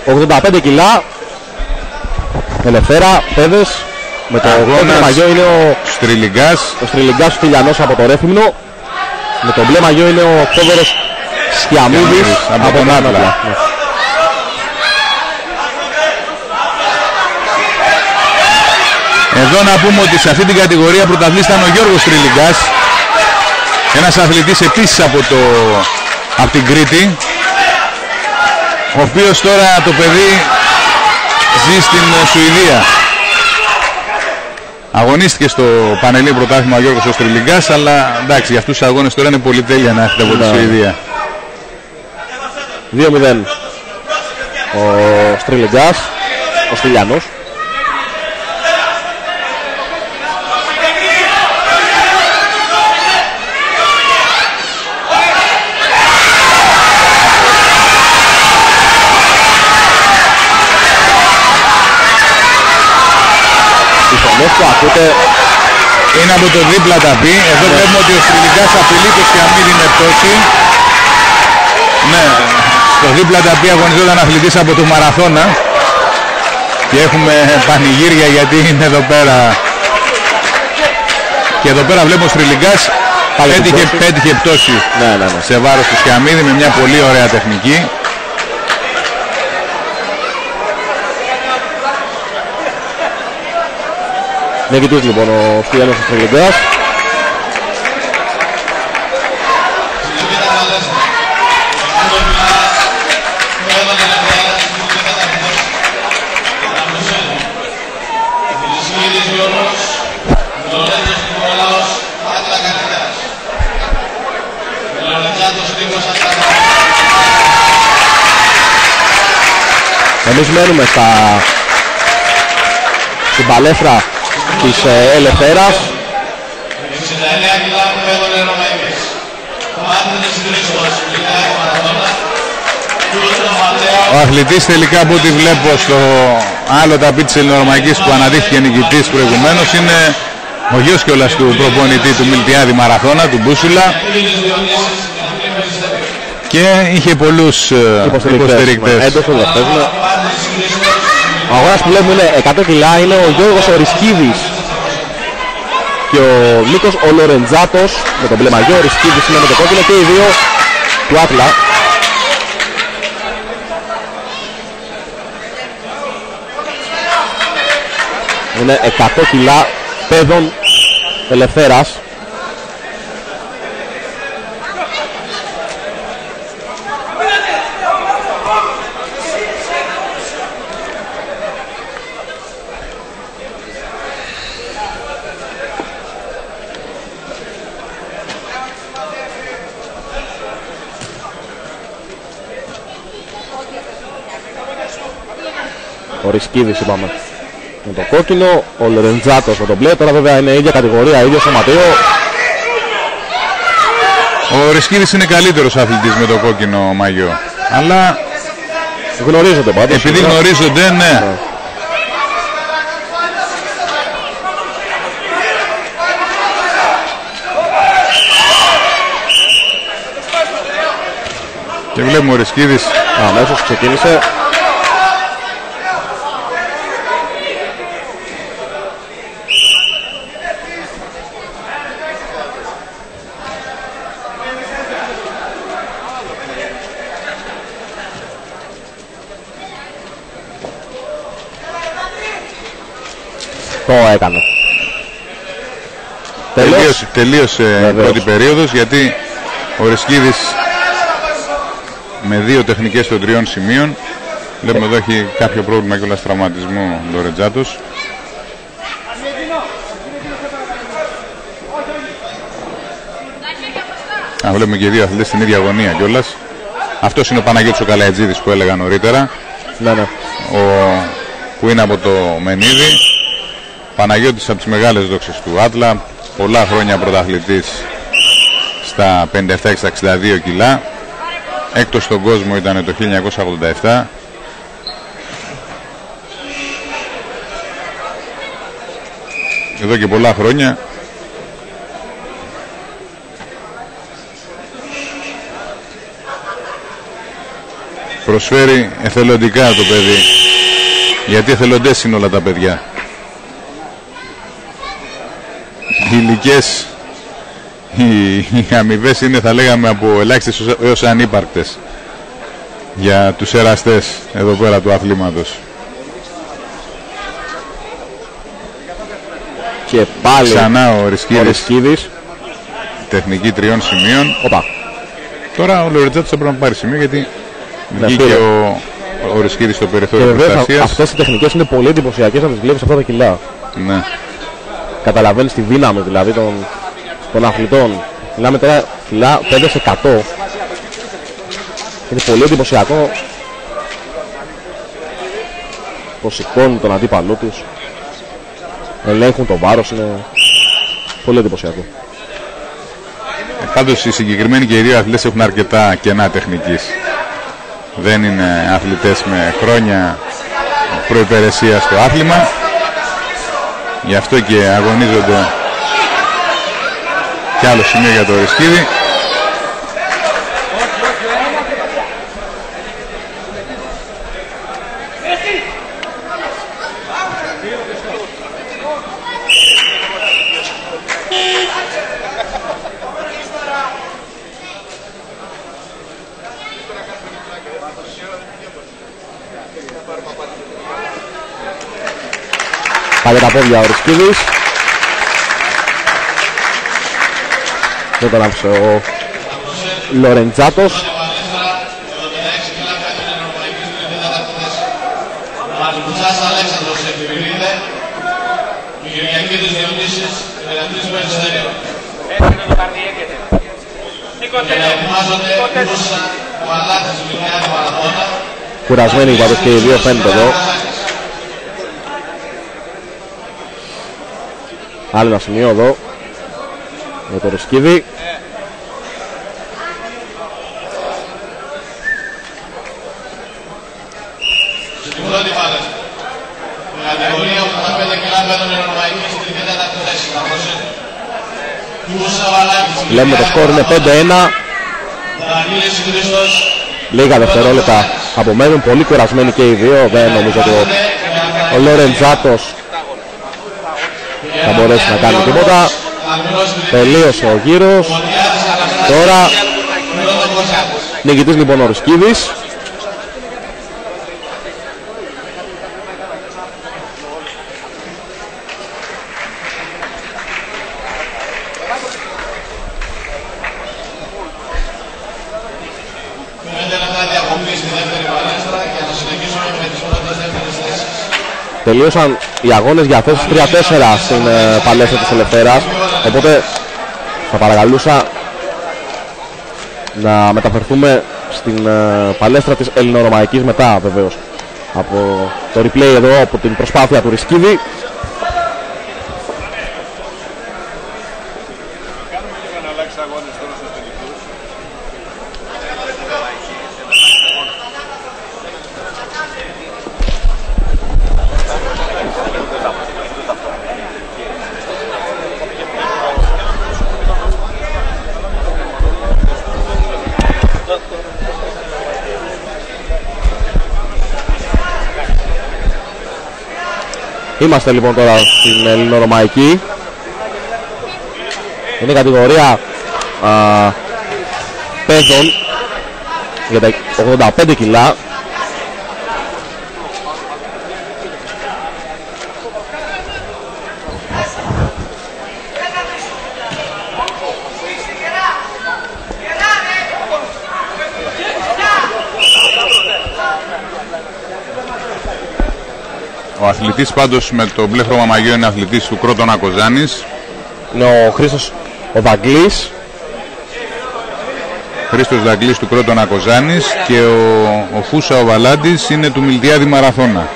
85 κιλά. Ελευθέρα, παιδες. Με το κόκκινο μαγιό είναι ο Στριλιγκάς. Ο Στριλιγκάς ο Τηλιανός από το Ρέθυμνο. Με το μπλε μαγιό είναι ο Θόδωρος Σκιαμίδης από τον Άτλα. Εδώ να πούμε ότι σε αυτή την κατηγορία πρωταθλητής ήταν ο Γιώργος Στριλιγκάς. Ένας αθλητής επίσης από την Κρήτη, ο οποίος τώρα το παιδί ζει στην Σουηδία. Αγωνίστηκε στο Πανελλήνιο Πρωτάθλημα ο Γιώργος Στριλιγκάς, αλλά εντάξει, για αυτούς τους αγώνες τώρα είναι πολύ τέλεια να έρχεται από τη Σουηδία. 2-0 ο Στριλιγκάς, ο Στυλιανός. που ακούτε είναι από το δίπλα ταπί. Εδώ βλέπουμε ότι ο Στριλιγκάς απειλεί το Σκιαμίδη με πτώση. Ναι, στο δίπλα ταπί αγωνιζόταν αθλητής από το Μαραθώνα. Και έχουμε πανηγύρια γιατί είναι εδώ πέρα. Και εδώ πέρα βλέπουμε ο Στριλιγκάς πέτυχε πτώση σε βάρος του Σκιαμίδη με μια πολύ ωραία τεχνική. Νικητής λοιπόν ο Στυλιανός ο Στριλιγκάς. Εμείς μένουμε στην παλέφρα της Ελευθέρας. Ο αθλητής τελικά από ό,τι βλέπω στο άλλο ταπί της Ελληνορωμαϊκής που αναδείχθηκε νικητής προηγουμένως είναι ο γιος κιόλας του προπονητή του Μιλτιάδη Μαραθώνα, του Μπούσουλα, και είχε πολλούς υποστηρικτές. Ο αγώνας που βλέπουμε είναι 100 κιλά, είναι ο Γιώργος Ορισκίδης και ο Νίκος ο Λορεντζάτος με τον μπλε μαγιό. Ο Ορισκίδης είναι με το κόκκινο και οι δύο του Άτλα. Είναι 100 κιλά παιδών Ελευθέρας. Ο Ρισκίδης είπαμε με το κόκκινο, ο Λορεντζάτος με το μπλε. Τώρα βέβαια είναι η ίδια κατηγορία, ίδιο σωματείο. Ο Ρισκίδης είναι καλύτερος αθλητής με το κόκκινο μαγιό, αλλά γνωρίζονται πάντως. Επειδή γνωρίζονται, ναι. Και βλέπουμε ο Ρισκίδης αμέσως ξεκίνησε. Το έκανε. Τελείωσε η πρώτη περίοδος, γιατί ο Ρισκίδης με δύο τεχνικές των 3 σημείων. Βλέπουμε εδώ έχει κάποιο πρόβλημα κιόλας τραυματισμού Λορεντζάτος. Βλέπουμε και δύο αθλητές στην ίδια αγωνία κιόλας. Αυτός είναι ο Παναγιώτης ο Καλαϊτζίδης που έλεγα νωρίτερα. Ναι. Που είναι από το Μενίδη. Παναγιώτης από τις μεγάλες δόξες του Άτλα. Πολλά χρόνια πρωταθλητής στα 57-62 κιλά. Έκτος στον κόσμο ήταν το 1987. Εδώ και πολλά χρόνια. Προσφέρει εθελοντικά το παιδί, γιατί εθελοντές είναι όλα τα παιδιά. Οι ηλικίες, οι αμοιβές είναι, θα λέγαμε, από ελάχιστες έως ανύπαρκτες για τους εραστές εδώ πέρα του αθλήματος. Και πάλι ξανά ο Ρισκίδης. Τεχνική 3 σημείων. Οπα. Τώρα ο Λορεντζάτος θα πρέπει να πάρει σημείο, γιατί βγήκε ο Ρισκίδης στο περιθώριο προστασίας. Αυτές οι τεχνικές είναι πολύ εντυπωσιακές να τις βλέπεις αυτά τα κιλά. Ναι. Καταλαβαίνεις τη δύναμη δηλαδή των αθλητών. Μιλάμε τώρα κιλά 5%. Είναι πολύ εντυπωσιακό πως σηκώνουν τον αντίπαλό τους, ελέγχουν το βάρος, είναι πολύ εντυπωσιακό. Πάντως οι συγκεκριμένοι και οι δύο αθλητές έχουν αρκετά κενά τεχνικής. Δεν είναι αθλητές με χρόνια προϋπηρεσία στο άθλημα, γι' αυτό και αγωνίζονται. Κι άλλο σημείο για το Ρισκίδη. Πάλι τα πόδια ο Ρισκίδης. Δεν τον άφησε ο Λορεντζάτος. Κουρασμένοι πάντως και οι δύο, φαίνεται εδώ. Άλλο ένα σημείο εδώ για το Ρισκίδη. Στην πρώτη φάση, η κατηγορία 85 κιλά μπαίνουν οι Ρωμαϊκοί στην τέταρτη θέση. Λέμε το σκορ είναι 5-1. Λίγα δευτερόλεπτα απομένουν, πολύ κουρασμένοι και οι δύο. Δεν νομίζω ότι ο Λορεντζάτος θα μπορέσει να κάνει τίποτα. Τελείωσε ο γύρος. Τώρα νικητής λοιπόν ο Ρισκίδης. Τελείωσαν οι αγώνες για θέσεις 3-4 στην παλέσtra της Ελευθέρας, οπότε θα παρακαλούσα να μεταφερθούμε στην παλέσtra της Ελληνορωμαϊκής μετά, βεβαίως, από το replay εδώ, από την προσπάθεια του Ρισκίδη. Είμαστε λοιπόν τώρα στην Ελληνορωμαϊκή. Είναι η κατηγορία παιδών για τα 85 κιλά. Ο αθλητής πάντως με το μπλε χρώμα μαγιό είναι αθλητής του Κρότονα Κοζάνης. Είναι ο Χρήστος ο Δαγκλής. Χρήστος Δαγκλής του Κρότονα Κοζάνης και ο Φούσα ο Βαλάντης είναι του Μιλτιάδη Μαραθώνα.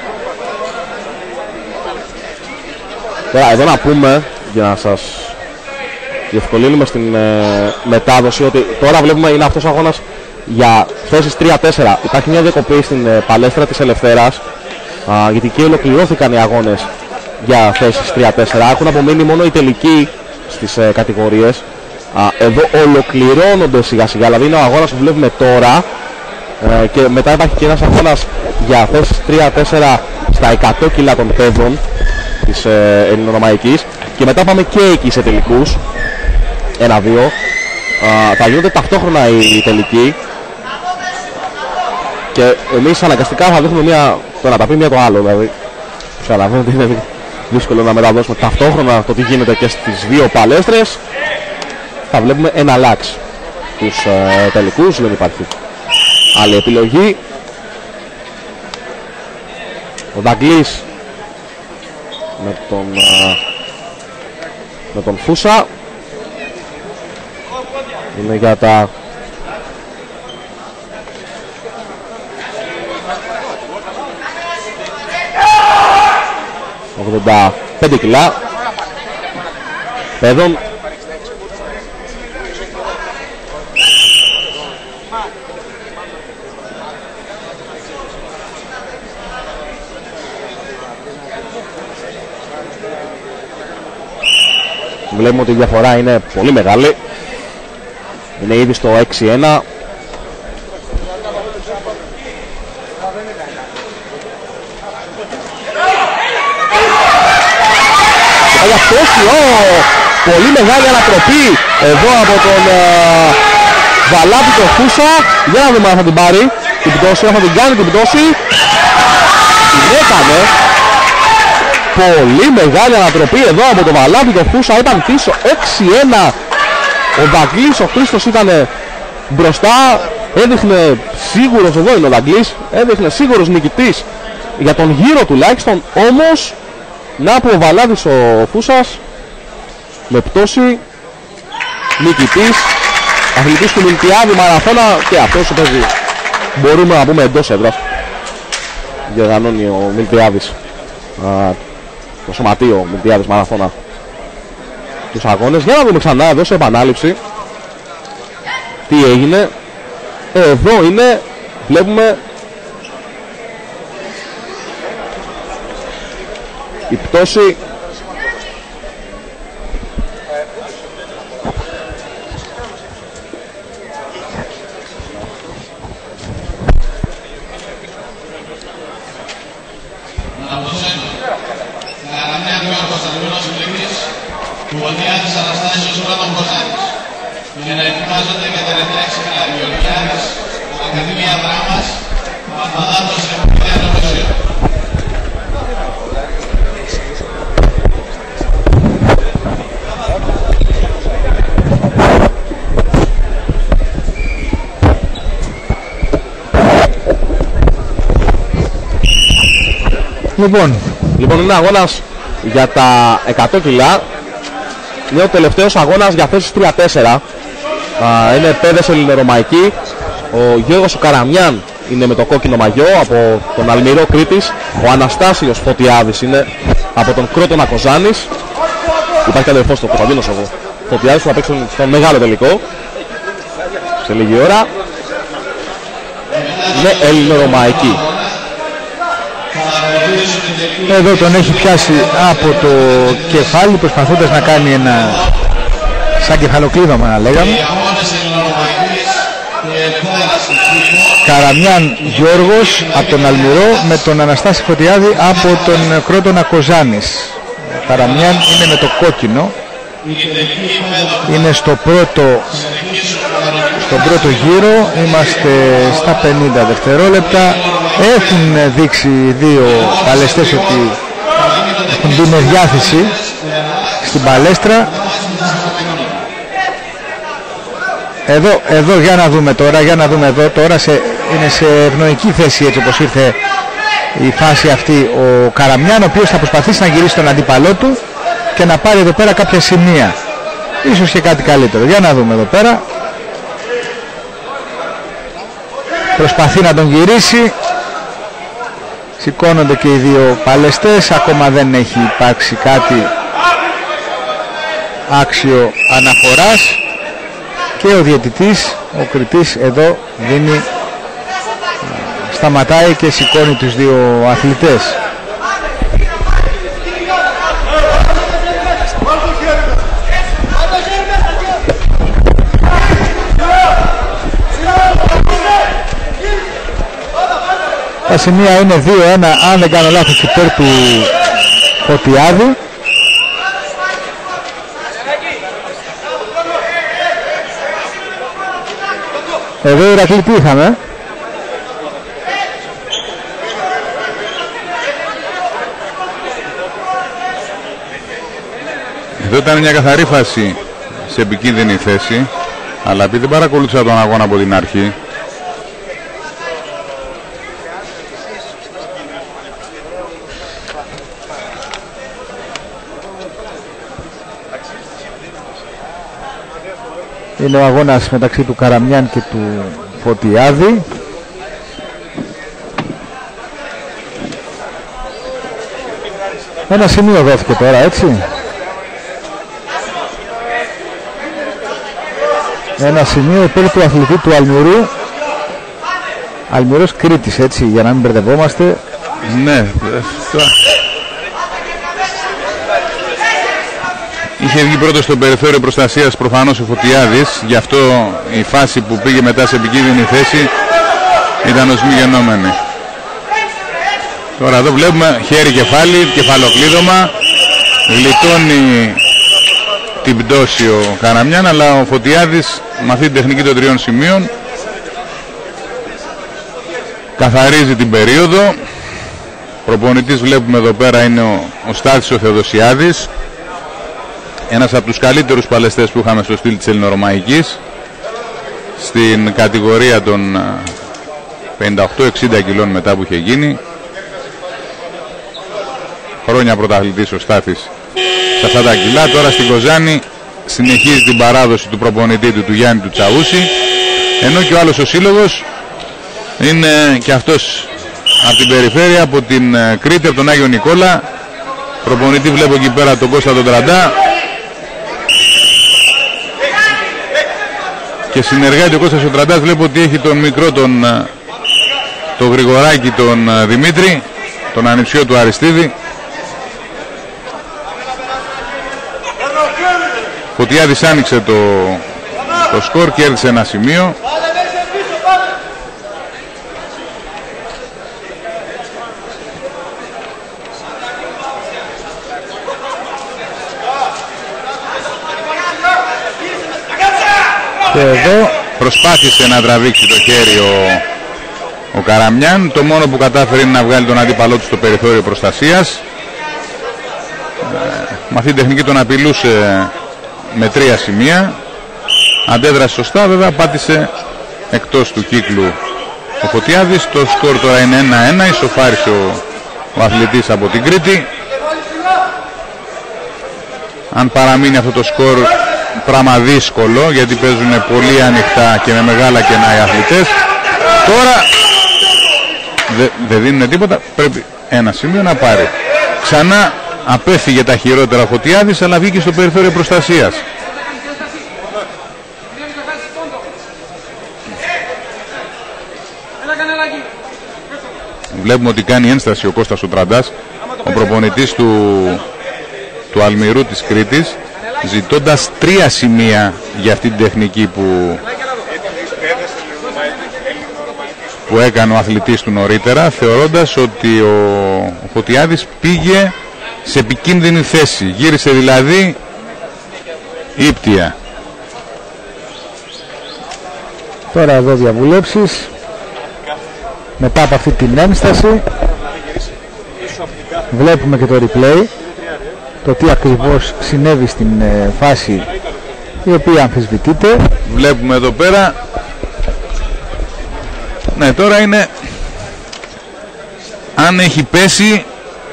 Τώρα εδώ να πούμε, για να σας διευκολύνουμε στην μετάδοση, ότι τώρα βλέπουμε είναι αυτός ο αγώνας για θέσεις 3-4. Υπάρχει μια διακοπή στην παλέστρα της Ελευθέρας, γιατί και ολοκληρώθηκαν οι αγώνες για θέσεις 3-4. Έχουν απομείνει μόνο οι τελικοί στις κατηγορίες. Εδώ ολοκληρώνονται σιγά σιγά, δηλαδή είναι ο αγώνας που βλέπουμε τώρα Και μετά υπάρχει και ένας αγώνας για θέσεις 3-4 στα 100 κιλά των παιδών της ελληνορωμαϊκής. Και μετά πάμε και εκεί σε τελικούς 1-2. Θα γίνονται ταυτόχρονα οι τελικοί. Και εμείς αναγκαστικά θα δείχνουμε το ένα τα πει, μία το άλλο. Δηλαδή, καταλαβαίνετε ότι είναι δύσκολο να μεταδώσουμε ταυτόχρονα το τι γίνεται και στις δύο παλέστρες. Θα βλέπουμε ένα λάξ τους τελικούς, δεν υπάρχει άλλη επιλογή. Ο Νταγκλής με τον Φούσα είναι για τα 85 κιλά παιδών. Βλέπουμε ότι η διαφορά είναι πολύ μεγάλη. Είναι ήδη στο 6-1. Πολύ μεγάλη ανατροπή εδώ από τον Βαλάπη τον Φούσα. Για να δούμε αν θα την πάρει την πτώση, αν θα την κάνει την πτώση. Την έκανε. Πολύ μεγάλη ανατροπή εδώ από τον Βαλάπη τον Φούσα. Ήταν πίσω 6-1. Ο Νταγκλής, ο Χρήστος ήταν μπροστά. Έδειχνε σίγουρος, εδώ είναι ο Νταγκλής, έδειχνε σίγουρος νικητής για τον γύρο τουλάχιστον. Όμως να που ο Βαλάπης ο Φούσας με πτώση νικητής, αθλητής του Μιλτιάδη Μαραθώνα, και αυτός παίζει, μπορούμε να πούμε, εντός έδρας. Διοργανώνει ο Μιλτιάδης, το σωματείο Μιλτιάδης Μαραθώνα, τους αγώνες. Για να δούμε ξανά εδώ σε επανάληψη τι έγινε. Εδώ είναι, βλέπουμε η πτώση του Βολιάδης Αναστάσιος Ρόδων Κοζάνης για να ετοιμάζονται για την ένταξη Γεωργιάδης Ακαδημία Δράμας Παπαδάτος Εμπειρία Νομοσίου. Λοιπόν, είναι αγώνας για τα 100 κιλά. Είναι ο τελευταίος αγώνας για θέσεις 3-4. Είναι παιδες ελληνορωμαϊκοί. Ο Γιώργος ο Καραμιάν είναι με το κόκκινο μαγιό από τον Αλμυρό Κρήτης. Ο Αναστάσιος Φωτιάδης είναι από τον Κρότονα Κοζάνης. Υπάρχει και αδερφός του Κωνσταντίνος ο Φωτιάδης που θα παίξουν στον μεγάλο τελικό σε λίγη ώρα. Είναι ελληνορωμαϊκοί. Εδώ τον έχει πιάσει από το κεφάλι, προσπαθώντας να κάνει ένα σαν κεφαλοκλείδωμα, να λέγαμε. Καραμιάν Γιώργος από τον Αλμυρό με τον Αναστάση Φωτιάδη από τον Κρότονα Κοζάνης. Καραμιάν είναι με το κόκκινο, είναι στον πρώτο γύρο, είμαστε στα 50 δευτερόλεπτα. Έχουν δείξει οι δύο παλαιστές ότι έχουν μπει με διάθεση στην παλέστρα. Εδώ για να δούμε τώρα, είναι σε ευνοϊκή θέση έτσι όπως ήρθε η φάση αυτή ο Καραμιάν, ο οποίος θα προσπαθήσει να γυρίσει τον αντίπαλό του και να πάρει εδώ πέρα κάποια σημεία, ίσως και κάτι καλύτερο. Για να δούμε εδώ πέρα, προσπαθεί να τον γυρίσει. Σηκώνονται και οι δύο παλαιστές, ακόμα δεν έχει υπάρξει κάτι άξιο αναφοράς και ο διαιτητής, ο κριτής εδώ δίνει, σταματάει και σηκώνει τους δύο αθλητές. Τα σημεία είναι 2-1 αν δεν κάνω λάθος υπέρ του Φωτιάδη. Εδώ η Ηρακλή τι είχαμε? Εδώ ήταν μια καθαρή φάση σε επικίνδυνη θέση, αλλά επειδή δεν παρακολούθησα τον αγώνα από την αρχή, είναι ο αγώνας μεταξύ του Καραμιάν και του Φωτιάδη. Ένα σημείο δόθηκε τώρα, έτσι. Ένα σημείο υπέρ του αθλητή του Αλμυρού. Αλμυρός Κρήτης, έτσι, για να μην μπερδευόμαστε. ναι, είχε βγει πρώτο στο περιθώριο προστασίας προφανώς ο Φωτιάδης, γι' αυτό η φάση που πήγε μετά σε επικίνδυνη θέση ήταν ως μη γεννόμενη. Τώρα εδώ βλέπουμε χέρι κεφάλι, κεφαλοκλείδωμα, γλιτώνει την πτώση ο Καραμιάν, αλλά ο Φωτιάδης με αυτή την τεχνική των 3 σημείων καθαρίζει την περίοδο. Προπονητής βλέπουμε εδώ πέρα είναι ο Στάθης ο Θεοδοσιάδης, ένας από τους καλύτερους παλαιστές που είχαμε στο στυλ της ελληνορωμαϊκής στην κατηγορία των 58-60 κιλών μετά που είχε γίνει. Χρόνια πρωταθλητής ο Στάθης σε αυτά τα κιλά. Τώρα στην Κοζάνη συνεχίζει την παράδοση του προπονητή του Γιάννη του Τσαούση, ενώ και ο άλλος ο σύλλογος είναι και αυτός από την περιφέρεια, από την Κρήτη, από τον Άγιο Νικόλα. Προπονητή βλέπω εκεί πέρα τον Κώστα τον Τραντά και συνεργάτη ο Κώστας ο Τραντάς. Βλέπω ότι έχει τον μικρό τον Γρηγοράκη τον Δημήτρη, τον ανιψιό του Αριστίδη. Φωτιάδης άνοιξε το σκορ και έριξε ένα σημείο. Και εδώ προσπάθησε να τραβήξει το χέρι ο Καραμιάν. Το μόνο που κατάφερε είναι να βγάλει τον αντίπαλό του στο περιθώριο προστασίας. Με αυτή την τεχνική τον απειλούσε με 3 σημεία. Αντέδρασε σωστά, βέβαια πάτησε εκτός του κύκλου ο Φωτιάδης. Το σκορ τώρα είναι 1-1, ισοφάρισε ο αθλητής από την Κρήτη. Αν παραμείνει αυτό το σκορ, πράγμα δύσκολο, γιατί παίζουν πολύ ανοιχτά και με μεγάλα κενά οι αθλητές. Τώρα δεν δίνουν τίποτα, πρέπει ένα σημείο να πάρει. Ξανά απέφυγε τα χειρότερα ο Φωτιάδης, αλλά βγήκε στο περιθώριο προστασίας. Βλέπουμε ότι κάνει ένσταση ο Κώστας ο Τραντάς, ο προπονητής του Αλμυρού της Κρήτης, ζητώντας 3 σημεία για αυτή την τεχνική που έκανε ο αθλητής του νωρίτερα, θεωρώντας ότι ο Φωτιάδης πήγε σε επικίνδυνη θέση, γύρισε δηλαδή ύπτια. τώρα εδώ διαβουλεύσεις μετά από αυτή την ένσταση. Βλέπουμε και το replay, το τι ακριβώς συνέβη στην φάση η οποία αμφισβητείται. Βλέπουμε εδώ πέρα, ναι, τώρα είναι αν έχει πέσει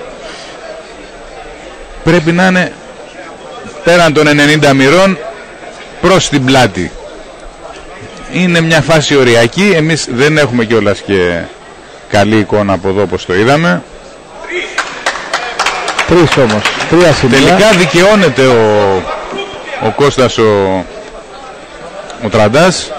πρέπει να είναι πέραν των 90 μοιρών προς την πλάτη. Είναι μια φάση οριακή, εμείς δεν έχουμε κιόλας και καλή εικόνα από εδώ όπως το είδαμε. 3 όμως, 3 σημεία. Τελικά δικαιώνεται ο Κώστας ο Τραντάς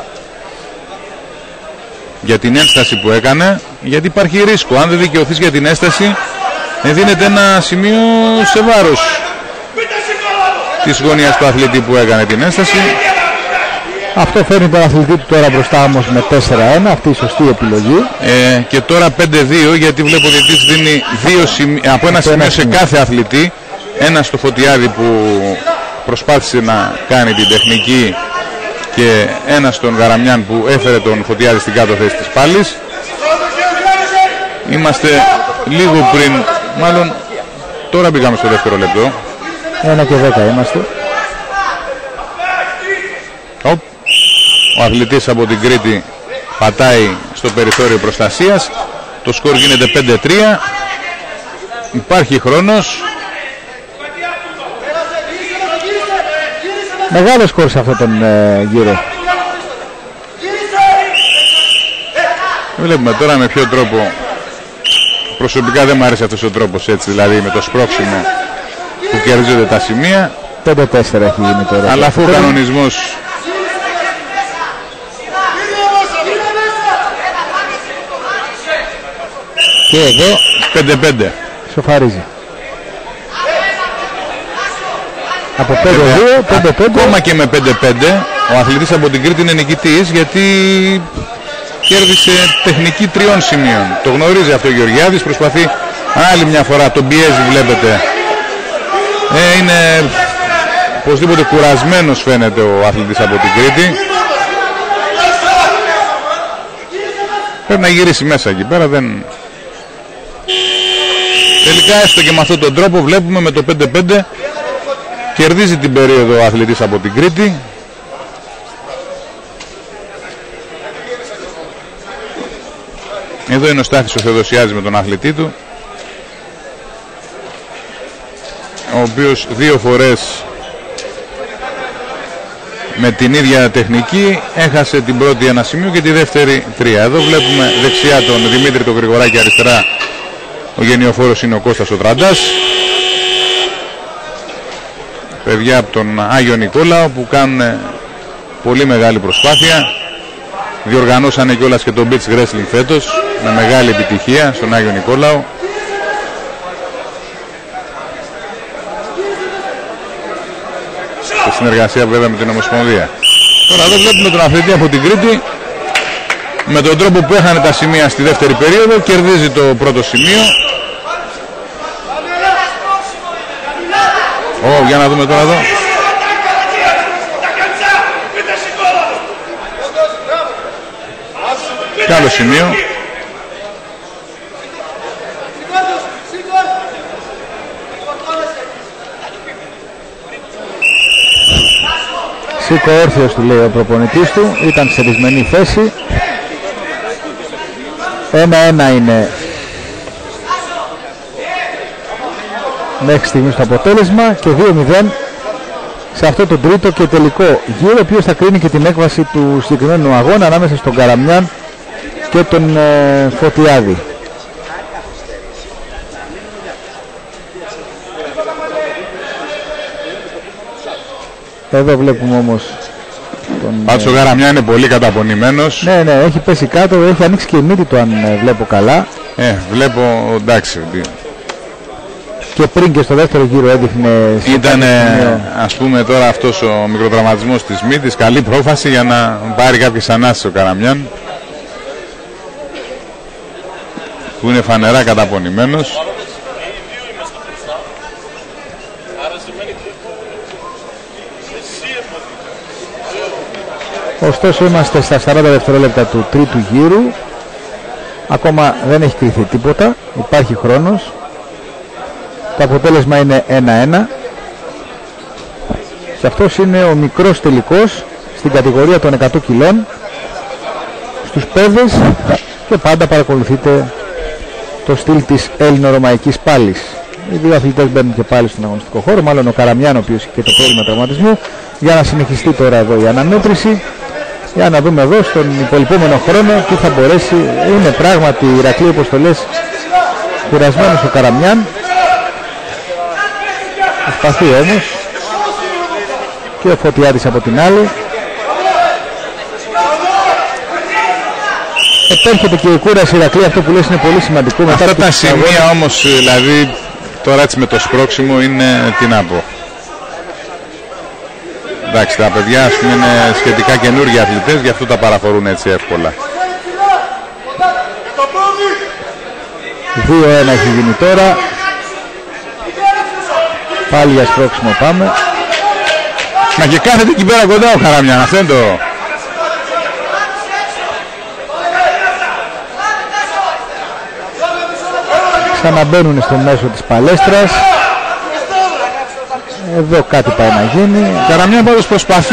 για την ένσταση που έκανε, γιατί υπάρχει ρίσκο. Αν δεν δικαιωθείς για την ένσταση, δίνεται ένα σημείο σε βάρος της γωνίας του αθλητή που έκανε την ένσταση. Αυτό φέρνει τον αθλητή του τώρα μπροστά όμως με 4-1, αυτή η σωστή επιλογή. Και τώρα 5-2, γιατί βλέπω ότι της δίνει από ένα σημείο σε κάθε αθλητή. Ένα στο Φωτιάδη που προσπάθησε να κάνει την τεχνική και ένα στον Γαραμιάν που έφερε τον Φωτιάδη στην κάτω θέση της πάλης. Είμαστε λίγο πριν, μάλλον τώρα μπήκαμε στο δεύτερο λεπτό. 1 και 10 είμαστε. Ο αθλητής από την Κρήτη πατάει στο περιθώριο προστασίας. Το σκορ γίνεται 5-3. Υπάρχει χρόνος. Μεγάλο σκορ σε αυτόν τον γύρο. Βλέπουμε τώρα με ποιο τρόπο. Προσωπικά δεν μου άρεσε αυτός ο τρόπος, έτσι, δηλαδή με το σπρώξιμο που κερδίζονται τα σημεία. 5-4 έχει γίνει τώρα. Αλλά αφού ο κανονισμός και εδώ 5-5 σοφαρίζει. Από 5-2, 5-5. Ακόμα και με 5-5 ο αθλητής από την Κρήτη είναι νικητής, γιατί κέρδισε τεχνική 3 σημείων. Το γνωρίζει αυτό ο Γεωργιάδης, προσπαθεί άλλη μια φορά, τον πιέζει, βλέπετε. Είναι οπωσδήποτε κουρασμένος φαίνεται ο αθλητής από την Κρήτη. Πρέπει να γυρίσει μέσα εκεί πέρα, δεν... Τελικά έστω και με αυτόν τον τρόπο βλέπουμε με το 5-5 κερδίζει την περίοδο ο αθλητής από την Κρήτη. Εδώ είναι ο Στάθης ο Θεοδοσιάδης με τον αθλητή του, ο οποίος 2 φορές με την ίδια τεχνική έχασε την πρώτη 1 σημείο και τη δεύτερη 3. Εδώ βλέπουμε δεξιά τον Δημήτρη τον Γρηγοράκη, αριστερά ο γενιοφόρος είναι ο Κώστας ο Τραντάς. Παιδιά από τον Άγιο Νικόλαο που κάνουν πολύ μεγάλη προσπάθεια. Διοργανώσανε κιόλας και το beach wrestling φέτος με μεγάλη επιτυχία στον Άγιο Νικόλαο. Σε συνεργασία βέβαια με την Ομοσπονδία. Τώρα εδώ βλέπουμε τον αθλητή από την Κρήτη. Με τον τρόπο που έχανε τα σημεία στη δεύτερη περίοδο κερδίζει το πρώτο σημείο. Για να δούμε τώρα εδώ. Κι άλλο σημείο. Σήκω όρθιος, του λέει ο προπονητής του, ήταν σε δυσμενή θέση. 1-1 είναι μέχρι στιγμής το αποτέλεσμα και 2-0 σε αυτό το τρίτο και τελικό γύρο, ο οποίος θα κρίνει και την έκβαση του συγκεκριμένου αγώνα ανάμεσα στον Καραμιάν και τον Φωτιάδη. Εδώ βλέπουμε όμως τον... Πάντως ο Καραμιάν είναι πολύ καταπονημένος. Ναι, έχει πέσει κάτω, έχει ανοίξει και η μύτη του αν βλέπω καλά. Βλέπω, εντάξει. Και πριν και στο δεύτερο γύρο έδειχνε... Ήταν ας πούμε τώρα αυτός ο μικροτραυματισμός της μύτης, καλή πρόφαση για να πάρει κάποιες ανάσες ο Καραμιάν, που είναι φανερά καταπονημένος. Ωστόσο είμαστε στα 40 δευτερόλεπτα του τρίτου γύρου. Ακόμα δεν έχει κρυθεί τίποτα, υπάρχει χρόνος. Το αποτέλεσμα είναι 1-1 και αυτός είναι ο μικρός τελικός στην κατηγορία των 100 κιλών στους παιδες και πάντα παρακολουθείτε το στυλ της ελληνορωμαϊκής πάλης. Οι δύο αθλητές μπαίνουν και πάλι στον αγωνιστικό χώρο, μάλλον ο Καραμιάν ο οποίος έχει και το πρόβλημα τραυματισμού, για να συνεχιστεί τώρα εδώ η αναμέτρηση, για να δούμε εδώ στον υπολοιπόμενο χρόνο τι θα μπορέσει. Είναι πράγματι Ηρακλή, όπως το λες, κουρασμένος ο Καραμιάν. Προσπαθεί όμως και ο Φωτιάδης από την άλλη. Επέρχεται και η κούραση, Ηρακλή, αυτό που λες είναι πολύ σημαντικό. Αυτά τα σημεία όμως, δηλαδή τώρα έτσι με το σπρώξιμο είναι, τι να πω, Εντάξει, τα παιδιά ας πούμε είναι σχετικά καινούργιοι αθλητές, γι' αυτό τα παραφορούν έτσι εύκολα. 2-1 έχει γίνει τώρα. Πάλι για σπρώξιμο πάμε. Μα και κάθεται εκεί πέρα κοντά ο Καραμιάν, αυτό είναι το... Ξαναμπαίνουν στο μέσο της παλέστρας. Εδώ κάτι πάει να γίνει. Καραμιάν πάντως προσπαθεί.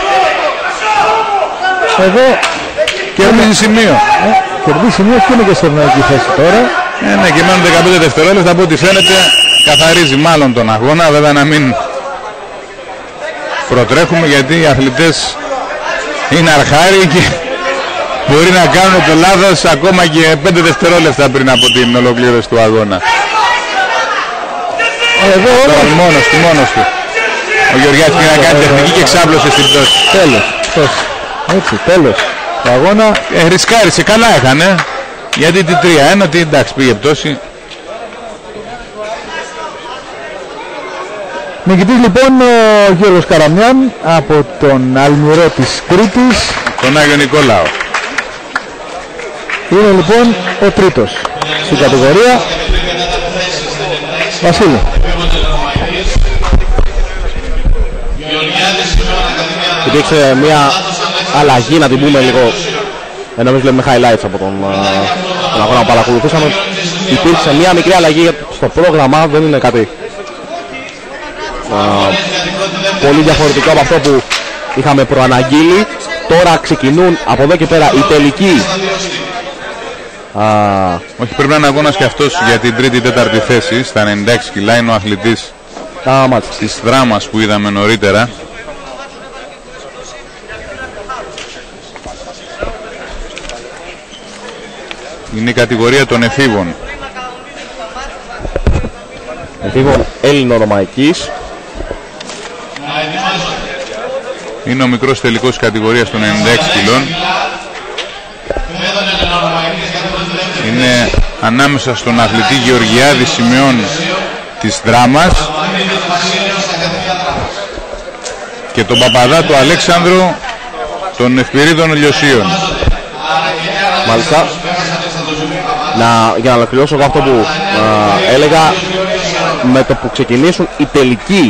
Εδώ κερδίζει σημείο. Κερδίζει σημείο και είναι και σε ευνοϊκή θέση τώρα. Ναι, και μένουν 15 δευτερόλεπτα, από ό,τι φαίνεται καθαρίζει μάλλον τον αγώνα. Βέβαια να μην προτρέχουμε, γιατί οι αθλητές είναι αρχάροι και μπορεί να κάνουν το λάθος ακόμα και 5 δευτερόλεπτα πριν από την ολοκλήρωση του αγώνα. Εδώ μόνος του. Ο Γεωργιάδης πήγε να κάνει τεχνική και ξάπλωσε στην πτώση. Τέλος. Έτσι, τέλος. Το αγώνα ρισκάρισε, καλά έκανε. Γιατί την 3-1, εντάξει, πήγε πτώση. Νικητής λοιπόν ο Γιώργος Καραμιάν από τον Αλμυρό της Κρήτης, τον Άγιο Νικολάο. Είναι λοιπόν ο τρίτος στην κατηγορία. Βασίλη. Υπήρξε μια αλλαγή, να την πούμε λίγο, ενώ εμείς βλέπουμε highlights από τον αγώνα που παρακολουθούσαμε. Υπήρξε μια μικρή αλλαγή στο πρόγραμμα, δεν είναι κάτι πολύ διαφορετικό από αυτό που είχαμε προαναγγείλει. Τώρα ξεκινούν από εδώ και πέρα οι τελικοί. Όχι, πρέπει να είναι αγώνας και αυτός για την τρίτη ή τέταρτη θέση. Στα 96 κιλά είναι ο αθλητής της Δράμας που είδαμε νωρίτερα. Είναι η κατηγορία των εφήβων. Εφήβων Έλληνο-Ρωμαϊκής. Είναι ο μικρός τελικός κατηγορίας των 96 κιλών. Είναι ανάμεσα στον αθλητή Γεωργιάδη Σημειών της Δράμας και τον Παπαδάτο Αλέξανδρο των Ευπυρίδων Λιωσίων. Μάλιστα. Για να ολοκληρώσω εγώ αυτό που έλεγα, με το που ξεκινήσουν οι τελικοί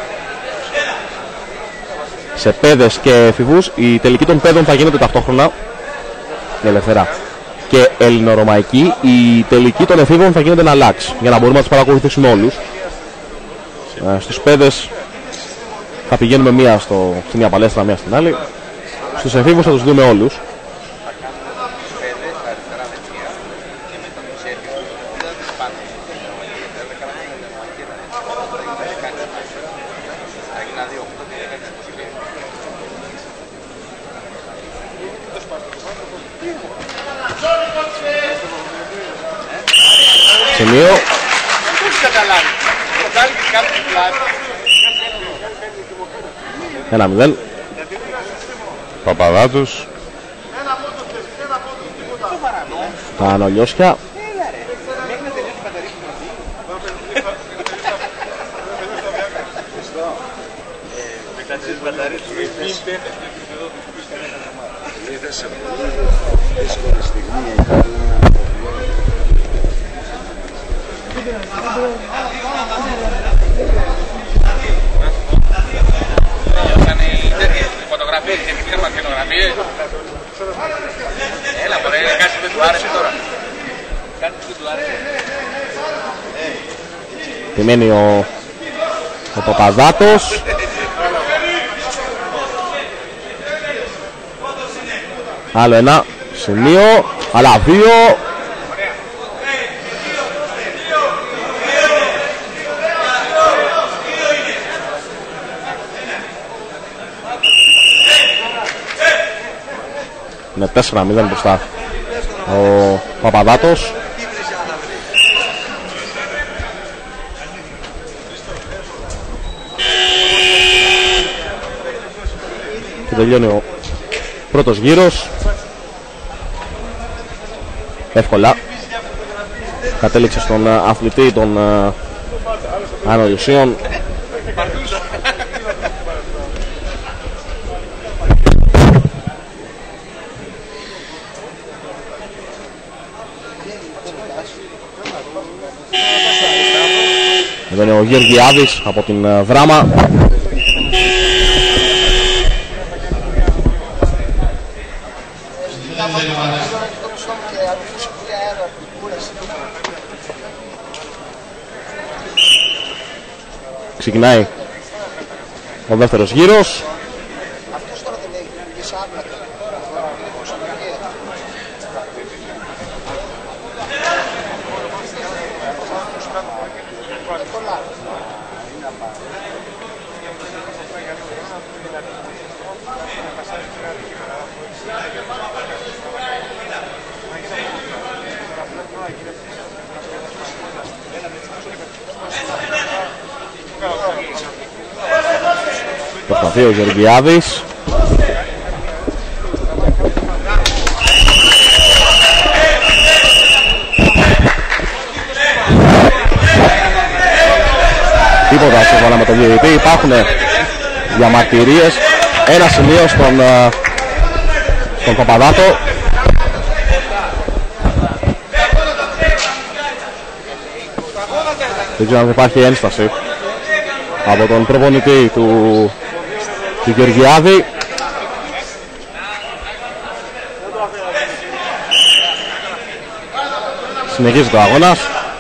σε παιδες και εφηβούς, οι τελικοί των παιδών θα γίνονται ταυτόχρονα, ελευθερά, και ελληνορωμαϊκοί. Οι τελικοί των εφήβων θα γίνονται ένα λάξ, για να μπορούμε να τους παρακολουθήσουμε όλους. Στους παιδες θα πηγαίνουμε μία στη μία παλέστρα, μία στην άλλη. Στους εφήβους θα τους δούμε όλους. Σημείο. 1-0. Παπαδάτος. Πάνω Λιώσια. Έλα μωρέ, κάτι δεν του άρεσε τώρα. Κάτι δεν του άρεσε. Επιμένει ο Παπαδάτος. Άλλο ένα σημείο, άλλα δύο. Είναι 4-0 μπροστά ο Παπαδάτος. Και τελειώνει ο πρώτος γύρος. Εύκολα. Κατέληξε στον αθλητή των Άνω Λιωσίων. Εδώ είναι ο Γεωργιάδης από την Δράμα. Ξεκινάει ο δεύτερος γύρος. Προσπαθεί ο Γεωργιάδης. Τίποτα σύμφωνα με τον διαιτητή. Υπάρχουν διαμαρτυρίες. Ένα σημείο στον Παπαδάτο. Δεν ξέρω αν υπάρχει ένσταση από τον προπονητή του Γεωργιάδη. Συνεχίζεται ο αγώνας.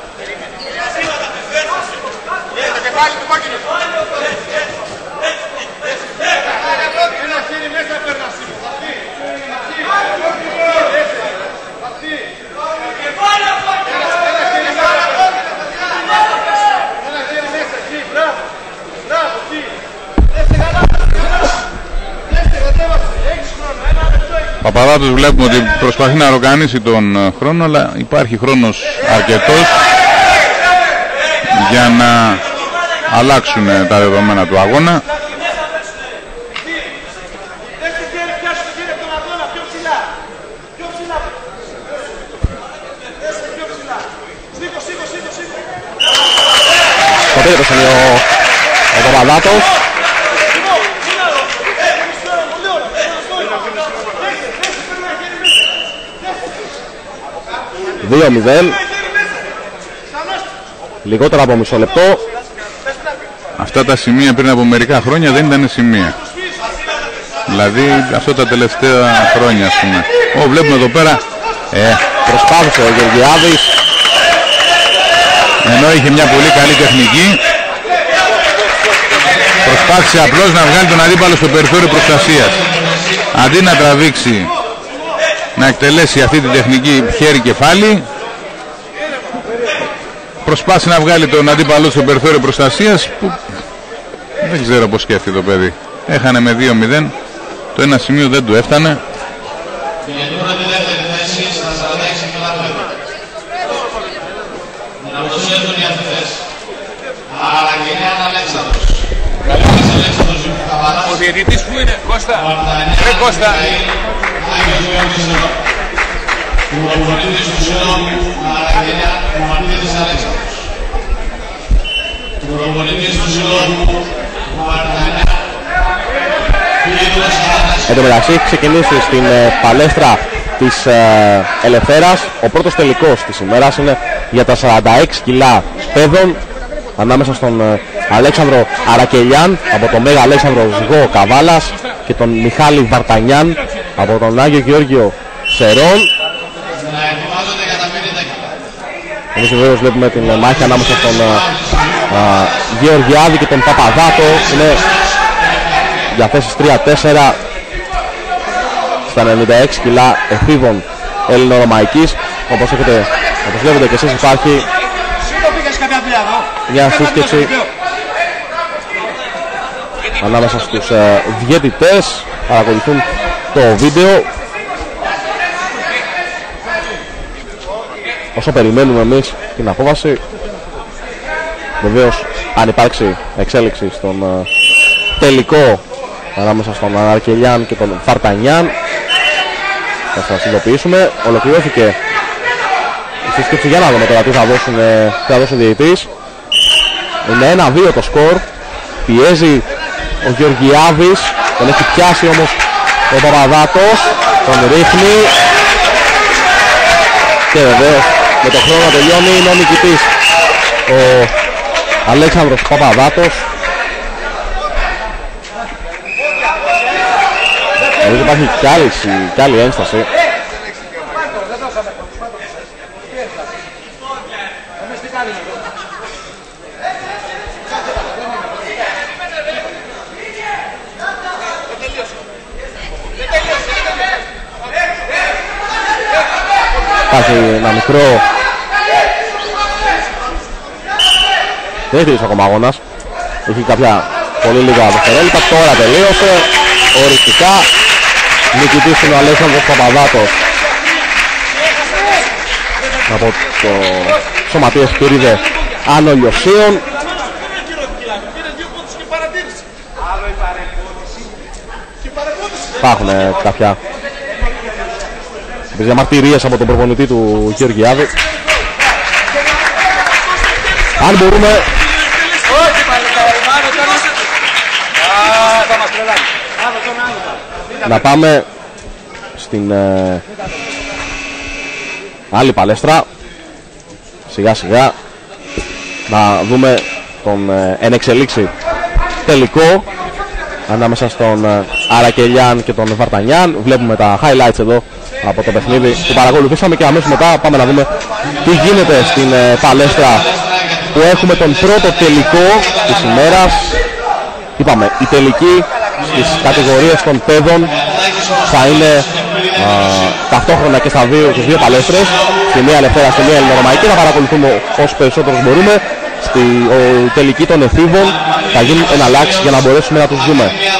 Παπαδάτος βλέπουμε ότι προσπαθεί να οργανίσει τον χρόνο, αλλά υπάρχει χρόνος αρκετός για να αλλάξουν τα δεδομένα του αγώνα. Στο τέλος είναι ο Παπαδάτος. 2-0. Λιγότερο από μισό λεπτό. Αυτά τα σημεία πριν από μερικά χρόνια δεν ήταν σημεία. Δηλαδή αυτό τα τελευταία χρόνια, ας πούμε. Βλέπουμε εδώ πέρα. Προσπάθησε ο Γεωργιάδης. Ενώ είχε μια πολύ καλή τεχνική, προσπάθησε απλώς να βγάλει τον αντίπαλο στο περιθώριο προστασίας. Αντί να τραβήξει, να εκτελέσει αυτή τη τεχνική χέρι-κεφάλι, προσπάθησε να βγάλει τον αντίπαλο στο περιθώριο προστασίας, που δεν ξέρω πώς σκέφτεται το παιδί. Έχανε με 2-0, το ένα σημείο δεν του έφτανε. Ο διαιτητής που είναι, Κώστα, ρε Κώστα. Εν τω μεταξύ έχει ξεκινήσει στην παλέστρα της Ελευθέρας. Ο πρώτος τελικός της ημέρας είναι για τα 46 κιλά σπέδων ανάμεσα στον Αλέξανδρο Αρακελιάν από τον Μέγα Αλέξανδρο Ζυγό Καβάλας και τον Μιχάλη Βαρτανιάν από τον Άγιο Γεώργιο Σερών. Εμείς βεβαίως βλέπουμε την μάχη ανάμεσα στον Γεωργιάδη και τον Παπαδάτο. Είναι για θέσεις 3-4 στα 96 κιλά εφήβων ελληνορωμαϊκής. Όπως βλέπετε και εσείς, υπάρχει μια σύσκεψη ανάμεσα στους διαιτητές. Παρακολουθούν το βίντεο όσο περιμένουμε εμείς την απόβαση. Βεβαίως αν υπάρξει εξέλιξη στον τελικό ανάμεσα στον Αρκελιάν και τον Φαρτανιάν θα σας ειδοποιήσουμε. Ολοκληρώθηκε η σύσκεψη, για να δούμε τώρα τι θα δώσει ο διαιτητής. Είναι 1-2 το σκορ. Πιέζει ο Γεωργιάδης, τον έχει πιάσει όμως ο Παπαδάτος, τον ρίχνει και βεβαίως με το χρόνο τελειώνει, είναι ο νικητής ο Αλέξανδρος Παπαδάτος. Νομίζω υπάρχει κι άλλη ένσταση. Υπάρχει ένα μικρό... Δεν έχει τελειώσει ακόμα αγώνας. Έχει κάποια πολύ λίγα δευτερόλεπτα. Τώρα τελείωσε. Οριστικά. Νικητής είναι ο Αλέξανδρος Παπαδάτος από το Σωματείο Σπυρίδε Άνω Λιωσίων. Υπάρχουν κάποια διαμαρτυρίες από τον προπονητή του Γεωργιάδη. Αν μπορούμε να πάμε στην άλλη παλέστρα, σιγά σιγά να δούμε τον εν εξελίξη τελικό ανάμεσα στον Αρακελιάν και τον Βαρτανιάν. Βλέπουμε τα highlights εδώ από το παιχνίδι που παρακολουθήσαμε και αμέσως μετά πάμε να δούμε τι γίνεται στην παλέστρα που έχουμε τον πρώτο τελικό της ημέρας. Είπαμε, η τελική στις κατηγορίες των παιδών θα είναι ταυτόχρονα και στις δύο παλέστρες, στη μία Λευτέρα, στη μία Ελληνορωμαϊκή. Θα παρακολουθούμε όσο περισσότερους μπορούμε. Στη τελική των εφήβων θα γίνουν εναλλάξεις για να μπορέσουμε να τους δούμε.